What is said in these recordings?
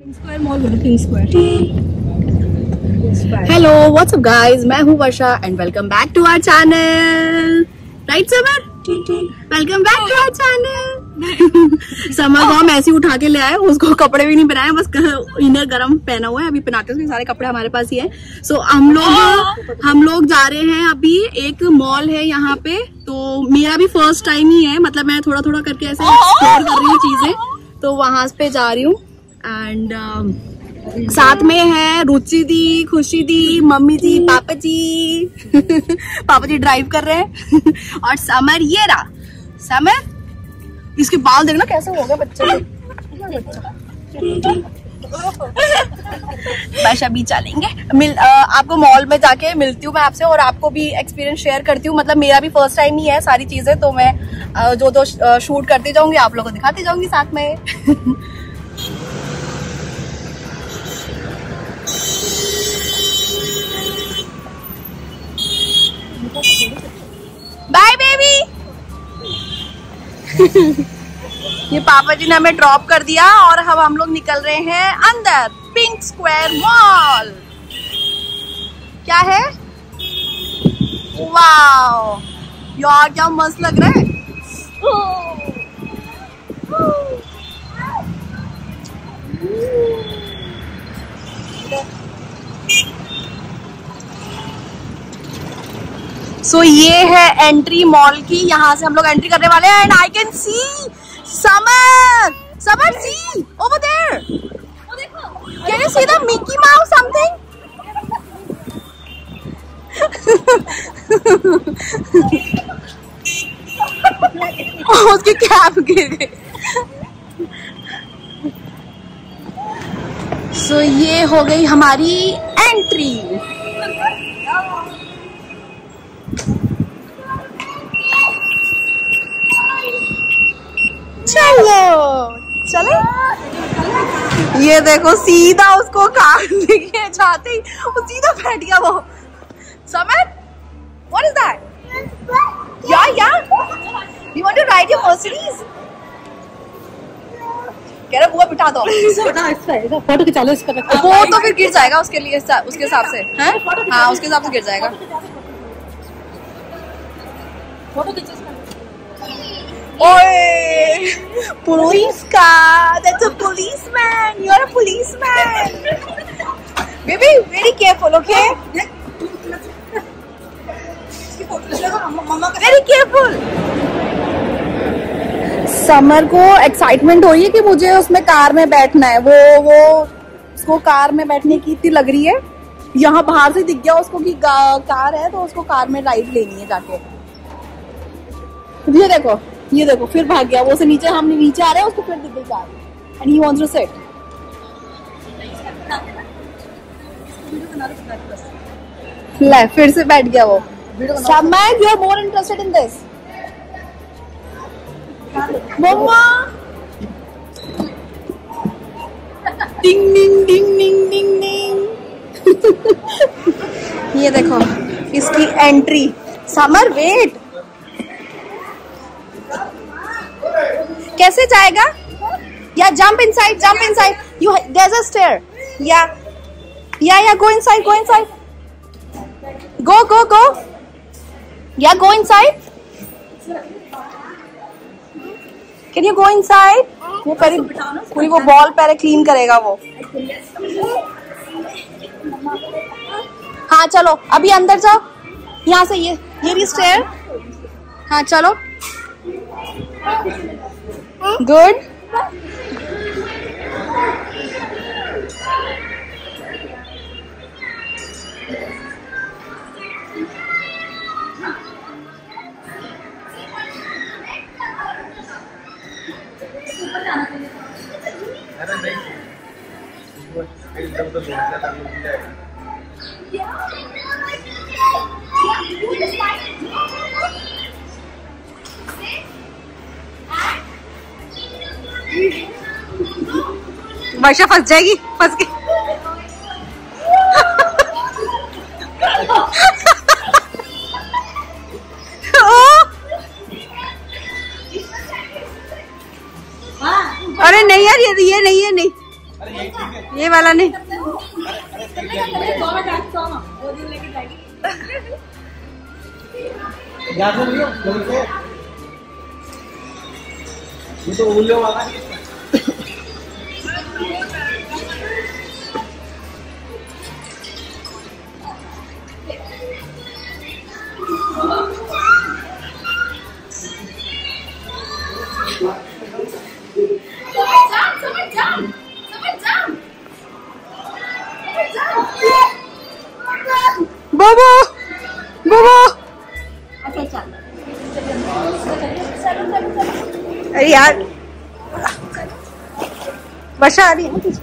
Square mall बोलो, pink square. Hello what's up guys, मैं हूँ Varsha and welcome back to our channel. Right Samar, welcome back to our channel. Samar को हम ऐसे उठा के ले आए, उसको कपड़े भी नहीं पहनाए, बस इनर गरम पहना हुआ है। अभी पहनाते हैं, सारे कपड़े हमारे पास ही है। सो हम लोग जा रहे हैं अभी, एक मॉल है यहाँ पे। तो मेरा भी फर्स्ट टाइम ही है, मतलब मैं थोड़ा थोड़ा करके ऐसे एक्सप्लोर कर रही हूँ चीजें। तो वहां पे जा रही हूँ एंड साथ में है रुचि दी, खुशी दी, मम्मी जी, पापा जी। पापा जी ड्राइव कर रहे हैं और समर ये रहा। समर, इसके बाल देखना कैसे हो गए बच्चे के। बस अभी चलेंगे, आपको मॉल में जाके मिलती हूँ मैं आपसे, और आपको भी एक्सपीरियंस शेयर करती हूँ। मतलब मेरा भी फर्स्ट टाइम ही है सारी चीजें, तो मैं जो शूट करती जाऊंगी आप लोगों को दिखाती जाऊंगी साथ में। Bye baby. ये पापा जी ने हमें ड्रॉप कर दिया और अब हम लोग निकल रहे हैं अंदर पिंक स्क्वायर मॉल। क्या है? वाओ यार, क्या मस्त लग रहा है। सो ये है एंट्री मॉल की, यहाँ से हम लोग एंट्री करने वाले हैं। And I can see Samar, see over there, can you see the Mickey Mouse something? उसकी कैप गिर गई। सो ये हो गई हमारी एंट्री। चले, ये देखो सीधा उसको काट दिए जाते ही वो सीधा बैठ गया वो। Samar, what is that? Yeah you want to ride your Mercedes? कह रहा बुआ बिठा दो। फोटो खिंचा लो इसका। वो तो फिर गिर जाएगा उसके लिए, उसके हिसाब से है। हाँ, उसके हिसाब से गिर जाएगा। फोटो खींचो। Oy, police car. That's a policeman. You're a policeman. Baby, very careful, okay? Very careful. Samar को एक्साइटमेंट हो रही है कि मुझे उसमें कार में बैठना है। वो उसको कार में बैठने की इतनी लग रही है। यहाँ बाहर से दिख गया उसको कि कार है, तो उसको कार में राइड लेनी है जाके। ये देखो फिर भाग गया वो से नीचे। हम नीचे आ रहे हैं, उसको फिर दिख गई car and he wants to sit. ले फिर से बैठ गया वो। Samar, you are more interested in this. Mamma, ding ding ding ding ding ding. ये देखो इसकी एंट्री। समर वेट, कैसे जाएगा? Yeah jump inside, you there is a stair. Yeah go inside, go yeah go inside. Can you go inside? वो पूरी वो ball पहले clean करेगा वो। हाँ चलो अभी अंदर जाओ, यहाँ से ये भी स्टेयर। हाँ चलो, गुड। वर्षा फंस जाएगी, फंस गई। अरे नहीं यार, ये नहीं, ये नहीं। ये वाला नहीं। ये तो उल्लू वाला नहीं। बाबा बाबा, अरे यार वर्षा आ रही है ना पीछे।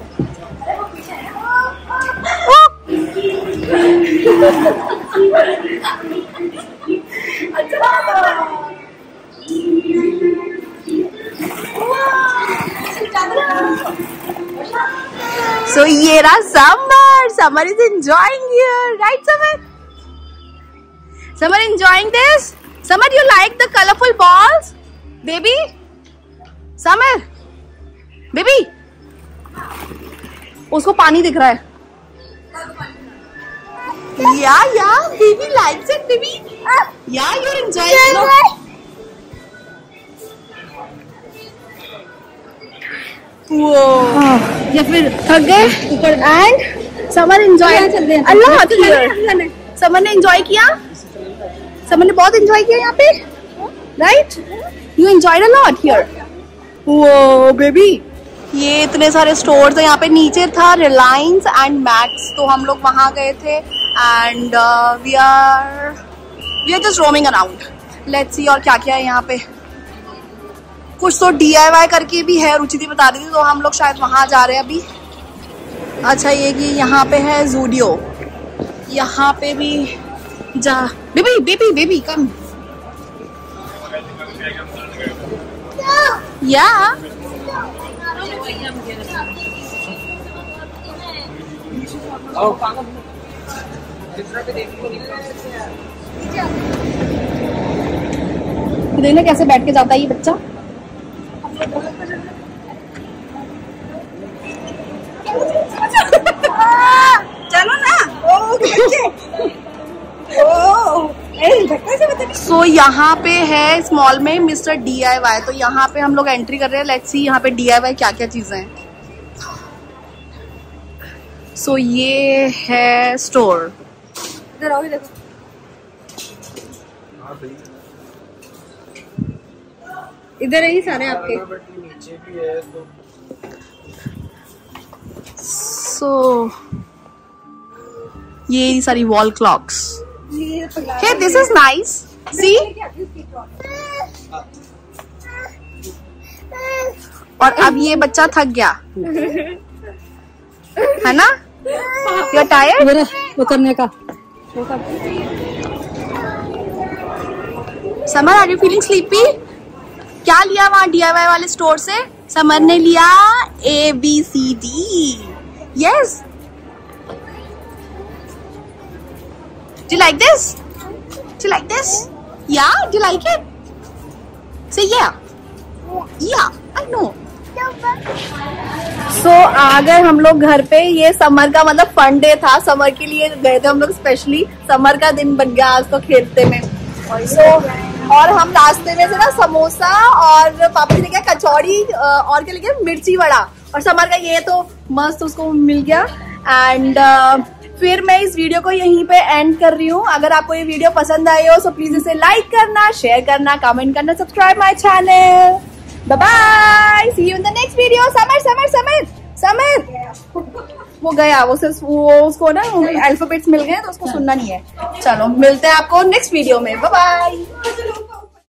So ये रहा Samar. Samar is enjoying here, right Samar? Samar enjoying this? Samar, you like the colorful balls? Baby? Samar? Baby? उसको पानी दिख रहा है। Yeah, baby likes it, baby. Yeah, you're enjoying it. या फिर थक गए and Samar enjoy all here. Samar ने एंजॉय किया, समर ने बहुत एंजॉय किया यहाँ पे, right? You enjoyed a lot here. वो बेबी, ये इतने सारे स्टोर्स है यहाँ पे। नीचे था रिलायंस एंड मैक्स, तो हम लोग वहां गए थे and we are just roaming around. Let's see और क्या क्या है यहाँ पे। कुछ तो DIY करके भी है, रुचिति बता रही थी, तो हम लोग शायद वहां जा रहे हैं अभी। अच्छा ये कि यहाँ पे है ज़ूडियो, यहाँ पे भी जा। Baby baby baby come. Yeah देखना कैसे बैठ के जाता है ये बच्चा। चलो ना। सो यहाँ पे है इस मॉल में मिस्टर DIY, तो यहाँ पे हम लोग एंट्री कर रहे हैं। लेट्स सी यहाँ पे DIY क्या क्या चीजें हैं। सो ये है स्टोर। इधर आओ, देखो इधर है ही सारे आपके। सो ये सारी wall clocks. Hey, this is nice. See? और अब ये बच्चा थक गया है ना? You're tired? वो करने का। Samar, are you feeling sleepy? क्या लिया वहाँ DIY वाले स्टोर से? समर ने लिया ABCD। Yes. Do you like this? Do you like this? Yeah? Do you like it? Say yeah. Yeah, I know. So, आ गए हम लोग घर पे। ये समर का मतलब फन डे था, समर के लिए गए थे हम लोग स्पेशली। समर का दिन बन गया आज तो खेलते में। और हम रास्ते में से ना समोसा और पापा ने क्या कचौड़ी और क्या लेके मिर्ची वड़ा, और समर का ये तो मस्त उसको मिल गया। एंड फिर मैं इस वीडियो को यहीं पे एंड कर रही हूँ। अगर आपको ये वीडियो पसंद आई हो तो प्लीज इसे लाइक करना, शेयर करना, कमेंट करना, subscribe my channel. Bye bye, see you in the next video. Samar Samar Samar Samar वो गया, वो सिर्फ वो उसको ना अल्फाबेट्स मिल गए तो उसको सुनना नहीं है। चलो मिलते हैं आपको नेक्स्ट वीडियो में। Bye bye.